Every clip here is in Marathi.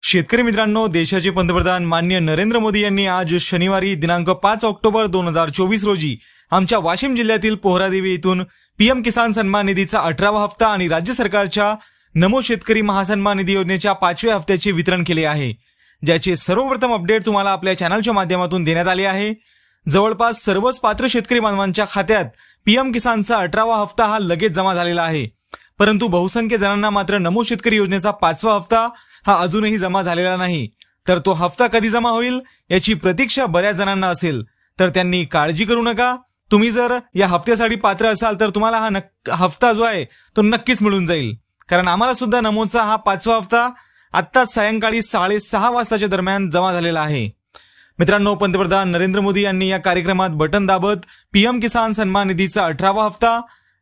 शेतकरी मित्रांनो, देशाचे पंतप्रधान माननीय नरेंद्र मोदी यांनी आज शनिवारी दिनांक 5 ऑक्टोबर 2024 रोजी आमच्या वाशिम जिल्ह्यातील पोहरादेवी येथून पीएम किसान सन्मान निधीचा 18वा हप्ता आणि राज्य सरकारच्या नमो शेतकरी महासन्मान निधी योजनेच्या 5व्या हप्त्याचे वितरण केले आहे, ज्याचे सर्वप्रथम अपडेट तुम्हाला आपल्या चॅनलच्या माध्यमातून देण्यात आले आहे। जवळपास सर्वच पात्र शेतकरी बांधवांच्या खात्यात पीएम किसानचा 18वा हप्ता हा लगेच जमा झालेला आहे, परंतु बहुसंख्य जणांना मात्र नमो शेतकरी योजनेचा 5वा हप्ता हा अजूनही जमा झालेला नाही। तर तो हप्ता कधी जमा होईल याची प्रतीक्षा बऱ्याच जणांना असेल, तर त्यांनी काळजी करू नका। तुम्ही जर या हप्त्यासाठी पात्र असाल तर तुम्हाला हा हप्ता जो आहे तो नक्कीच मिळून जाईल, कारण आम्हाला सुद्धा नमोचा हा 5वा हप्ता आत्ताच सायंकाळी 6:30 वाजताच्या दरम्यान जमा झालेला आहे। मित्रांनो, पंतप्रधान नरेंद्र मोदी यांनी या कार्यक्रमात बटन दाबत पीएम किसान सन्मान निधीचा 18वा हप्ता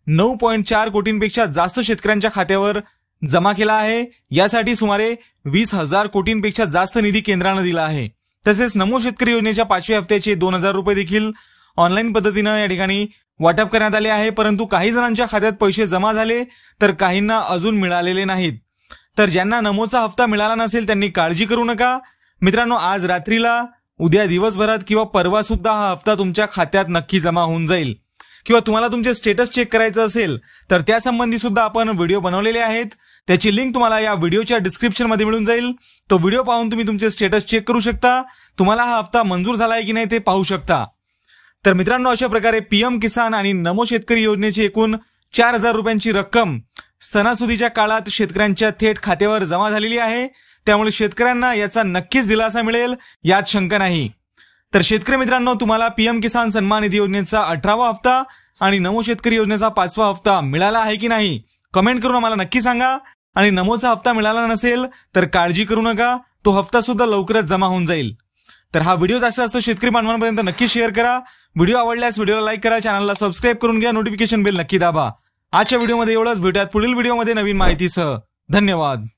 9.4 कोटींपेक्षा जास्त शेतकऱ्यांच्या खात्यावर जमा केला आहे। यासाठी सुमारे 20,000 कोटींपेक्षा जास्त निधी केंद्राने दिला आहे। तसेच नमो शेतकरी योजनेच्या 5व्या हप्त्याचे 2,000 रुपये देखील ऑनलाईन पद्धतीने या ठिकाणी वाटप करण्यात आले आहे, परंतु काही जणांच्या खात्यात पैसे जमा झाले तर काहींना अजून मिळालेले नाहीत। तर ज्यांना नमोचा हप्ता मिळाला नसेल त्यांनी काळजी करू नका। मित्रांनो, आज रात्रीला, उद्या दिवसभरात किंवा परवा सुद्धा हा हप्ता तुमच्या खात्यात नक्की जमा होऊन जाईल, किंवा तुम्हाला तुमचे स्टेटस चेक करायचं असेल तर त्यासंबंधी सुद्धा आपण व्हिडिओ बनवलेले आहेत, त्याची लिंक तुम्हाला या व्हिडिओच्या डिस्क्रिप्शन मध्ये मिळून जाईल। तो व्हिडिओ पाहून तुम्ही तुमचे स्टेटस चेक करू शकता, तुम्हाला हा हप्ता मंजूर झालाय की नाही ते पाहू शकता। तर मित्रांनो, अशा प्रकारे पीएम किसान आणि नमो शेतकरी योजनेची एकूण 4,000 रुपयांची रक्कम सणासुदीच्या काळात शेतकऱ्यांच्या थेट खात्यावर जमा झालेली आहे, त्यामुळे शेतकऱ्यांना याचा नक्कीच दिलासा मिळेल यात शंका नाही। तर शेतकरी मित्रांनो, तुम्हाला पीएम किसान सन्मान निधी योजनेचा 18वा हप्ता आणि नमो शेतकरी योजनेचा 5वा हप्ता मिळाला आहे की नाही कमेंट करून आम्हाला नक्की सांगा। आणि नमोचा हप्ता मिळाला नसेल तर काळजी करू नका, तो हप्ता सुद्धा लवकरच जमा होऊन जाईल। तर हा व्हिडिओ जास्त शेतकरी बांधवांपर्यंत नक्की शेअर करा। व्हिडिओ आवडल्यास व्हिडिओला लाईक करा, चॅनलला सबस्क्राईब करून घ्या, नोटिफिकेशन बेल नक्की दाबा। आजच्या व्हिडिओमध्ये एवढंच, भेटूयात पुढील व्हिडिओमध्ये नवीन माहितीसह। धन्यवाद।